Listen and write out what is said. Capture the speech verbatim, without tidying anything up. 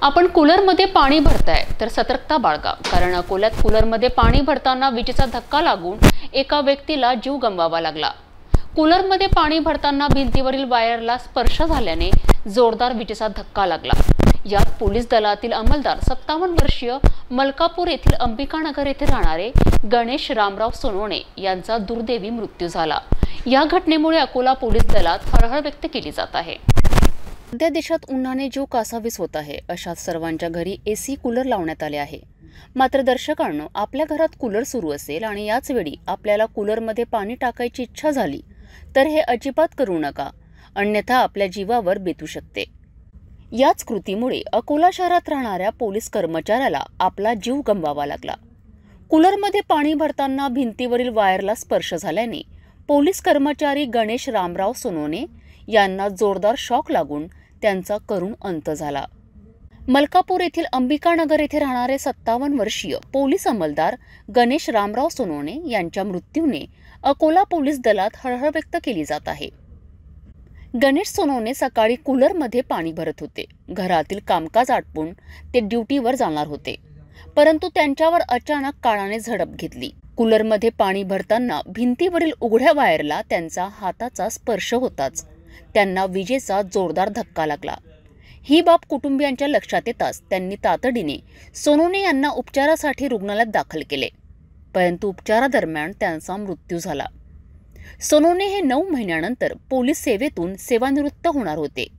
आपण कूलरमध्ये पाणी भरताय तर सतर्कता बाळगा, कारण अकोल्यात कूलरमध्ये पाणी भरताना विजेचा धक्का लागून एका व्यक्तीला जीव गमवावा लागला। कूलरमध्ये पाणी भरताना भिंतीवरील वायरला स्पर्श झाल्याने जोरदार विजेचा धक्का लागला। यात पोलीस दलातील अंमलदार सत्तावन्न वर्षीय मलकापूर येथील अंबिकानगर येथे राहणारे गणेश रामराव सोनवणे यांचा दुर्दैवी मृत्यू झाला। या घटनेमुळे अकोला पोलीस दलात हळहळ व्यक्त केली जात आहे। सध्या देशात उन्हाने जीव कासावीस होत आहे, अशात सर्वांच्या घरी एसी कूलर लावण्यात आले आहे। मात्र दर्शकांनो, आपल्या घरात कूलर सुरू असेल आणि याच वेळी आपल्याला कूलरमध्ये पाणी टाकायची इच्छा झाली तर हे अजिबात करू नका, अन्यथा आपल्या जीवावर बेतू शकते। याच कृतीमुळे अकोला शहरात राहणाऱ्या पोलीस कर्मचाऱ्याला आपला जीव गमवावा लागला। कूलरमध्ये पाणी भरताना भिंतीवरील वायरला स्पर्श झाल्याने पोलीस कर्मचारी गणेश रामराव सोनवणे यांना जोरदार शॉक लागून त्यांचा करुण अंत झाला। मलकापूर येथील अंबिकानगर येथे राहणारे सत्तावन्न वर्षीय पोलीस अंमलदार गणेश रामराव सोनवणे यांच्या मृत्यूने अकोला पोलीस दलात हळहळ व्यक्त केली जात आहे। गणेश सोनवणे सकाळी कूलरमध्ये पाणी भरत होते। घरातील कामकाज आटपून ते ड्युटीवर जाणार होते, परंतु त्यांच्यावर अचानक काळाने झडप घेतली। कूलरमध्ये पाणी भरताना भिंतीवरील उघड्या वायरला त्यांचा हाताचा स्पर्श होताच त्यांना विजेचा जोरदार धक्का लागला। ही बाब कुटुंबियांच्या लक्षात येताच त्यांनी तातडीने सोनवणे यांना उपचारासाठी रुग्णालयात दाखल केले, परंतु उपचारादरम्यान त्यांचा मृत्यू झाला। सोनवणे हे नऊ महिन्यानंतर पोलीस सेवेतून सेवानिवृत्त होणार होते।